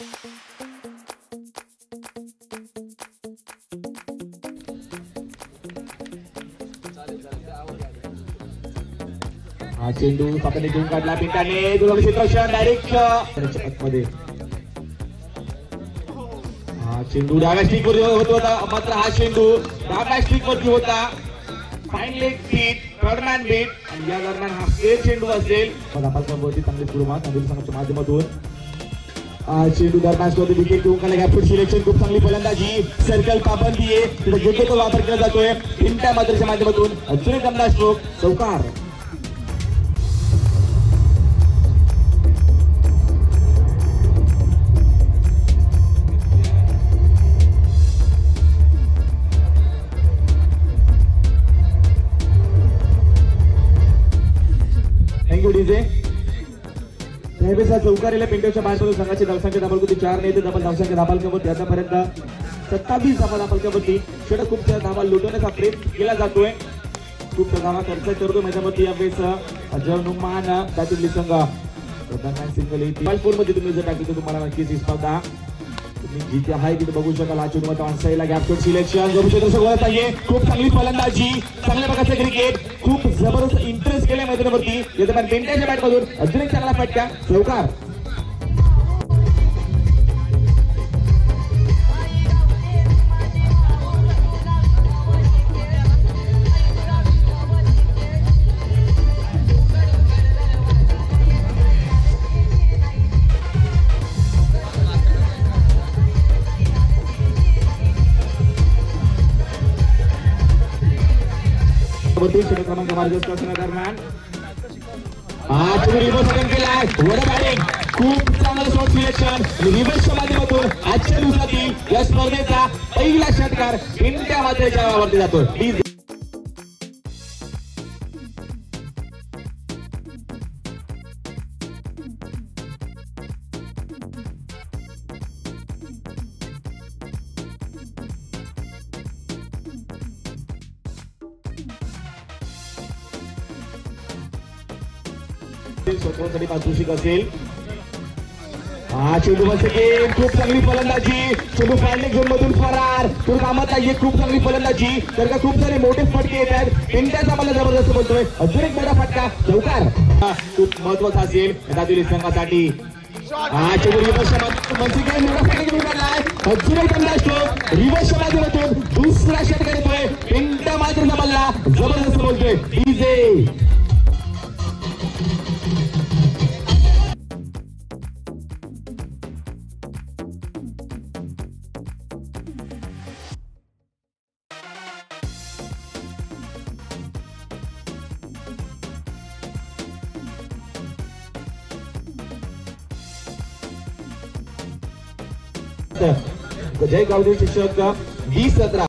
हा चेंडू सापने घेऊन काढला पिंटाने दुर्लक्ष क्षेत्ररक्षण डायरेक्ट आतमध्ये. हा चेंडू डाव्या स्टिक वरती होत होता मात्र हा चेंडू डाव्या स्टिक वरती होता. Fine leg beat third man beat आणि या दरम्यान हा स्क्वेअर चेंडू असेल. धापालकांवरती चांगली सुरुवात नांदेड संघाच्या माध्यमातून. चेंडू दरम्यान विकेट घेऊन काढला. गॅपशॉट सिलेक्शन खूप चांगली फलंदाजी. सर्कल पाबंदी आहे तिथे योग्य तो वापर केला जातोय. पिंट्या मात्रच्या माध्यमातून अजून एक अंदाज स्ट्रोक चौकार. चौकारीला पिंट्याच्या बाहेर संघाची धावसंख्या धाबालकोटी 4 नाही तर धावसंख्या धाबालकावरती आतापर्यंत 27 धावा धाबालकावरती. षटक खूप धावा लुटवण्याचा प्रयत्न केला जातोय. खूप धावा खर्च करतो मैदानावरती यावेळेस अजय नुमान त्यातील संघ. सिंगल मध्ये तुम्ही जर टाकली तर तुम्हाला नक्कीच ही स्पर्धा तुम्ही जिथे आहे तिथे बघू शकाल. हा चेंडू ऑनसाईडला गॅपशॉट सिलेक्शन जरू क्षेत्र सगळं पाहिजे. खूप चांगली फलंदाजी चांगल्या प्रकारचं क्रिकेट खूप जबरदस्त इंटरेस्ट केलाय मैदानावरती. यादरम्यान पिंट्याच्या बॅटमधून अजून एक चांगला फटका चौकार. क्रमांक दरम्यान खूप चांगलं शॉट सिलेक्शन रिव्हर्सच्या माध्यमातून आजच्या दिवसातील या स्पर्धेचा पहिला षटकार पिंट्या मात्रेच्या नावावरती जातो. स्वतःसाठी पारितोषिक असेल. हा चेंडू गेम खूप चांगली फलंदाजी. चेंडू फाईन झोन मधून फरार तो कामात नाहीये. खूप चांगली फलंदाजी तर का खूप सारे मोठे फटके येत आहेत. पिंट्याचा मला जबरदस्त बोलतोय अजून एक मोठा फटका चौकार. खूप महत्वाचा असेल दादुली संघासाठी. हा चेंडू रिव्हर्सच्या अजून एक अंदाज रिव्हर्सच्या माध्यमातून दुसरा षटकार येतोय. पिंट्या मात्रचा बल्ला जबरदस्त बोलतोय डीजे. जय गावदेव शिक्षक 2017